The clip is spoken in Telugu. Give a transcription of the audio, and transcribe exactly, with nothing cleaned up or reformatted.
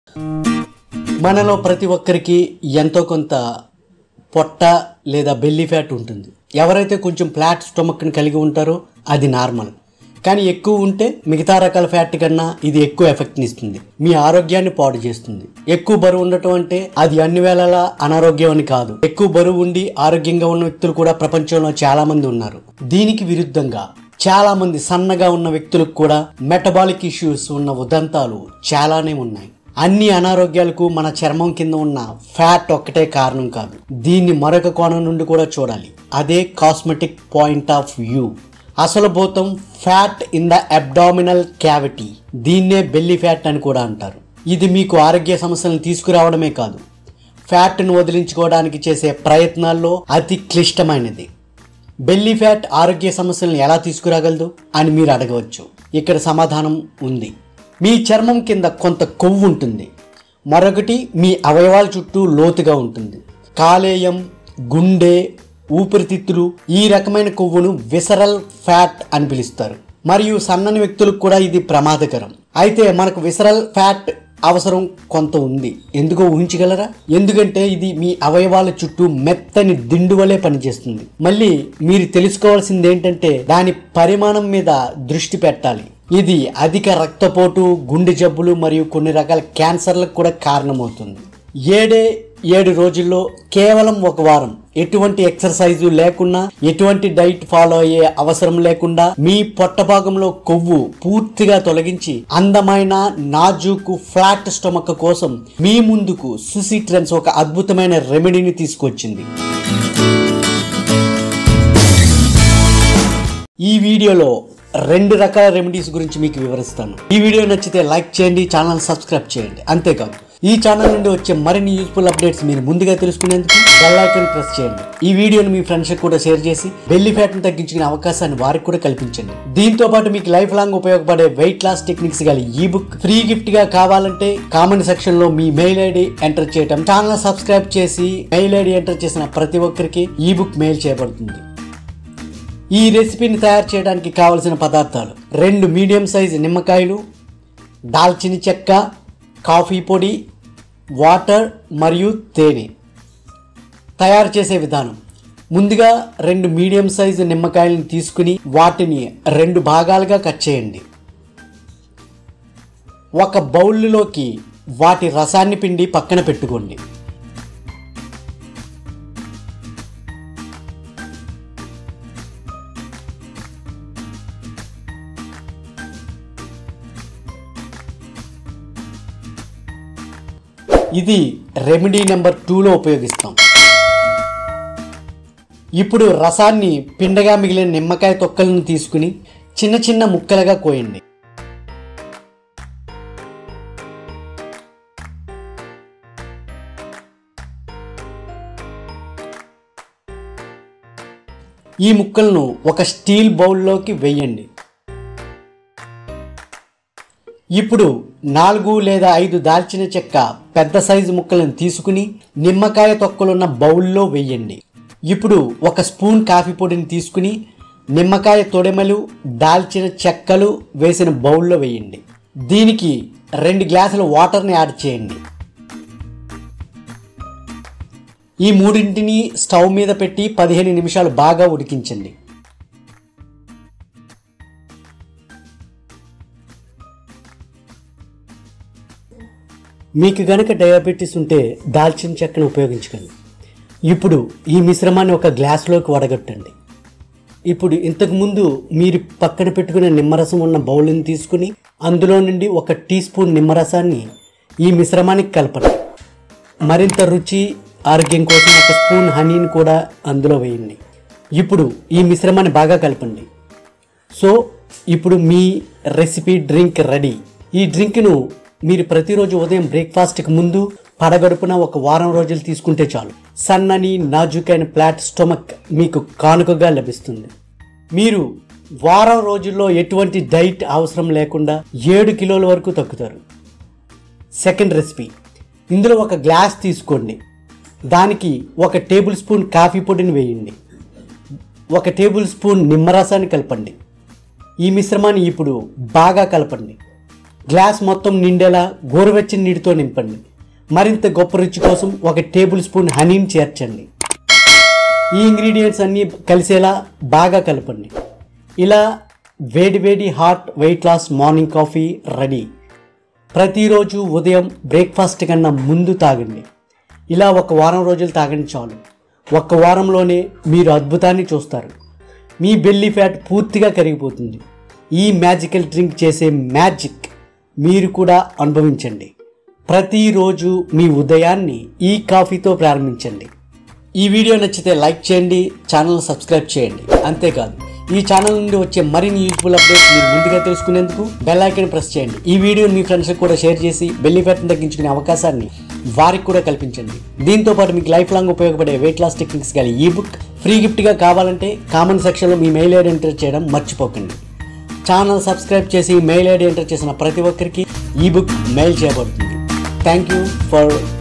మనలో ప్రతి ఒక్కరికి ఎంతో కొంత పొట్ట లేదా బెల్లీ ఫ్యాట్ ఉంటుంది. ఎవరైతే కొంచెం ఫ్లాట్ స్టొమక్ని కలిగి ఉంటారో అది నార్మల్, కానీ ఎక్కువ ఉంటే మిగతా రకాల ఫ్యాట్ కన్నా ఇది ఎక్కువ ఎఫెక్ట్ని ఇస్తుంది, మీ ఆరోగ్యాన్ని పాడు చేస్తుంది. ఎక్కువ బరువు ఉండటం అంటే అది అన్ని వేళలా అనారోగ్యం అని కాదు. ఎక్కువ బరువు ఉండి ఆరోగ్యంగా ఉన్న వ్యక్తులు కూడా ప్రపంచంలో చాలా మంది ఉన్నారు. దీనికి విరుద్ధంగా చాలా మంది సన్నగా ఉన్న వ్యక్తులకు కూడా మెటబాలిక్ ఇష్యూస్ ఉన్న ఉదంతాలు చాలానే ఉన్నాయి. అన్ని అనారోగ్యాలకు మన చర్మం కింద ఉన్న ఫ్యాట్ ఒక్కటే కారణం కాదు, దీన్ని మరొక కోణం నుండి కూడా చూడాలి. అదే కాస్మెటిక్ పాయింట్ ఆఫ్ వ్యూ. అసలు భూతం fat in the abdominal cavity, దీన్నే బెల్లీ ఫ్యాట్ అని కూడా అంటారు. ఇది మీకు ఆరోగ్య సమస్యలను తీసుకురావడమే కాదు, ఫ్యాట్ను వదిలించుకోవడానికి చేసే ప్రయత్నాల్లో అతి క్లిష్టమైనది. బెల్లీ ఫ్యాట్ ఆరోగ్య సమస్యలను ఎలా తీసుకురాగలదు అని మీరు అడగవచ్చు. ఇక్కడ సమాధానం ఉంది. మీ చర్మం కింద కొంత కొవ్వు ఉంటుంది, మరొకటి మీ అవయవాల చుట్టూ లోతుగా ఉంటుంది. కాలేయం, గుండె, ఊపిరితిత్తులు ఈ రకమైన కొవ్వును విసరల్ ఫ్యాట్ అని పిలుస్తారు. మరియు సన్నని వ్యక్తులకు కూడా ఇది ప్రమాదకరం. అయితే మనకు విసరల్ ఫ్యాట్ అవసరం కొంత ఉంది. ఎందుకో ఊహించగలరా? ఎందుకంటే ఇది మీ అవయవాల చుట్టూ మెత్తని దిండు వలె పనిచేస్తుంది. మళ్ళీ మీరు తెలుసుకోవాల్సింది ఏంటంటే దాని పరిమాణం మీద దృష్టి పెట్టాలి. ఇది అధిక రక్తపోటు, గుండె జబ్బులు మరియు కొన్ని రకాల క్యాన్సర్లకు కూడా కారణమవుతుంది. ఏడే ఏడు రోజుల్లో కేవలం ఒక వారం ఎటువంటి ఎక్సర్సైజు లేకుండా, ఎటువంటి డైట్ ఫాలో అయ్యే అవసరం లేకుండా మీ పొట్ట భాగంలో కొవ్వు పూర్తిగా తొలగించి అందమైన నాజూకు ఫ్లాట్ స్టొమక్ కోసం మీ ముందుకు సుసి ట్రెండ్స్ ఒక అద్భుతమైన రెమెడీని తీసుకొచ్చింది. ఈ వీడియోలో రెండు రకాల రెమెడీస్ గురించి మీకు వివరిస్తాను. ఈ వీడియో నచ్చితే లైక్ చేయండి, ఛానల్ సబ్స్క్రైబ్ చేయండి. అంతేకాదు ఈ ఛానల్ నుండి వచ్చే మరిన్ని యూస్ఫుల్ అప్డేట్స్ మీరు ముందుగా తెలుసుకునేందుకు బెల్ ఐకాన్ ప్రెస్ చేయండి. ఈ వీడియోని మీ ఫ్రెండ్స్ కూడా షేర్ చేసి బెల్లీ ఫ్యాట్ ని తగ్గించుకునే అవకాశాన్ని వారికి కూడా కల్పించండి. దీంతో పాటు మీకు లైఫ్ లాంగ్ ఉపయోగపడే వెయిట్ లాస్ టెక్నిక్స్ గల ఈ బుక్ ఫ్రీ గిఫ్ట్ గా కావాలంటే కామెంట్ సెక్షన్ లో మీ మెయిల్ ఐడి ఎంటర్ చేయటం, ఛానల్ సబ్స్క్రైబ్ చేసి మెయిల్ ఐడి ఎంటర్ చేసిన ప్రతి ఒక్కరికి ఈ బుక్ మెయిల్ చేయబడుతుంది. ఈ రెసిపీని తయారు చేయడానికి కావలసిన పదార్థాలు: రెండు మీడియం సైజు నిమ్మకాయలు, దాల్చిన చెక్క, కాఫీ పొడి, వాటర్ మరియు తేనె. తయారు చేసే విధానం: ముందుగా రెండు మీడియం సైజు నిమ్మకాయలను తీసుకుని వాటిని రెండు భాగాలుగా కట్ చేయండి. ఒక బౌల్లోకి వాటి రసాన్ని పిండి పక్కన పెట్టుకోండి. ఇది రెమెడీ నెంబర్ టూలో ఉపయోగిస్తాం. ఇప్పుడు రసాన్ని పిండగా మిగిలిన నిమ్మకాయ తొక్కలను తీసుకుని చిన్న చిన్న ముక్కలుగా కోయండి. ఈ ముక్కలను ఒక స్టీల్ బౌల్లోకి వేయండి. ఇప్పుడు నాలుగు లేదా ఐదు దాల్చిన చెక్క పెద్ద సైజు ముక్కలను తీసుకుని నిమ్మకాయ తొక్కలున్న బౌల్లో వేయండి. ఇప్పుడు ఒక స్పూన్ కాఫీ పొడిని తీసుకుని నిమ్మకాయ తొడెమలు, దాల్చిన చెక్కలు వేసిన బౌల్లో వేయండి. దీనికి రెండు గ్లాసుల వాటర్ని యాడ్ చేయండి. ఈ మూడింటిని స్టవ్ మీద పెట్టి పదిహేను నిమిషాలు బాగా ఉడికించండి. మీకు గనక డయాబెటీస్ ఉంటే దాల్చిన చెక్కను ఉపయోగించకండి. ఇప్పుడు ఈ మిశ్రమాన్ని ఒక గ్లాసులోకి వడగట్టండి. ఇప్పుడు ఇంతకుముందు మీరు పక్కన పెట్టుకునే నిమ్మరసం ఉన్న బౌల్ని తీసుకుని అందులో నుండి ఒక టీ స్పూన్ నిమ్మరసాన్ని ఈ మిశ్రమానికి కలపండి. మరింత రుచి, ఆరోగ్యం కోసం ఒక స్పూన్ హనీని కూడా అందులో వేయండి. ఇప్పుడు ఈ మిశ్రమాన్ని బాగా కలపండి. సో ఇప్పుడు మీ రెసిపీ డ్రింక్ రెడీ. ఈ డ్రింక్ను మీరు ప్రతిరోజు ఉదయం బ్రేక్ఫాస్ట్కి ముందు పడగడుపున ఒక వారం రోజులు తీసుకుంటే చాలు. సన్నని నాజుకైన ఫ్లాట్ స్టొమక్ మీకు కానుకగా లభిస్తుంది. మీరు వారం రోజుల్లో ఎటువంటి డైట్ అవసరం లేకుండా ఏడు కిలోల వరకు తగ్గుతారు. సెకండ్ రెసిపీ: ఇందులో ఒక గ్లాస్ తీసుకోండి. దానికి ఒక టేబుల్ స్పూన్ కాఫీ పొడిని వేయండి. ఒక టేబుల్ స్పూన్ నిమ్మరసాన్ని కలపండి. ఈ మిశ్రమాన్ని ఇప్పుడు బాగా కలపండి. గ్లాస్ మొత్తం నిండేలా గోరువెచ్చని నీటితో నింపండి. మరింత గొప్ప రుచి కోసం ఒక టేబుల్ స్పూన్ హనీని చేర్చండి. ఈ ఇంగ్రీడియంట్స్ అన్నీ కలిసేలా బాగా కలపండి. ఇలా వేడి వేడి hot weight loss morning coffee ready. ప్రతిరోజు ఉదయం బ్రేక్ఫాస్ట్ కన్నా ముందు తాగండి. ఇలా ఒక వారం రోజులు తాగండి చాలు. ఒక్క వారంలోనే మీరు అద్భుతాన్ని చూస్తారు. మీ బెల్లీ ఫ్యాట్ పూర్తిగా కరిగిపోతుంది. ఈ మ్యాజికల్ డ్రింక్ చేసే మ్యాజిక్ మీరు కూడా అనుభవించండి. ప్రతిరోజు మీ ఉదయాన్ని ఈ కాఫీతో ప్రారంభించండి. ఈ వీడియో నచ్చితే లైక్ చేయండి, ఛానల్ సబ్స్క్రైబ్ చేయండి. అంతేకాదు ఈ ఛానల్ నుండి వచ్చే మరిన్ని యూజ్ఫుల్ అప్డేట్స్ మీరు ముందుగా తెలుసుకునేందుకు బెల్ ఐకాన్ ప్రెస్ చేయండి. ఈ వీడియోని మీ ఫ్రెండ్స్కి కూడా షేర్ చేసి బెల్లీ ఫ్యాట్ని తగ్గించుకునే అవకాశాన్ని వారికి కూడా కల్పించండి. దీంతో పాటు మీకు లైఫ్ లాంగ్ ఉపయోగపడే వెయిట్ లాస్ టెక్నిక్స్ గల ఈ బుక్ ఫ్రీ గిఫ్ట్గా కావాలంటే కామెంట్ సెక్షన్లో మీ మెయిల్ ఐడి ఎంటర్ చేయడం మర్చిపోకండి. ఛానల్ సబ్స్క్రైబ్ చేసి మెయిల్ ఐడి ఎంటర్ చేసిన ప్రతి ఒక్కరికి ఈ బుక్ మెయిల్ చేయబడుతుంది. Thank you for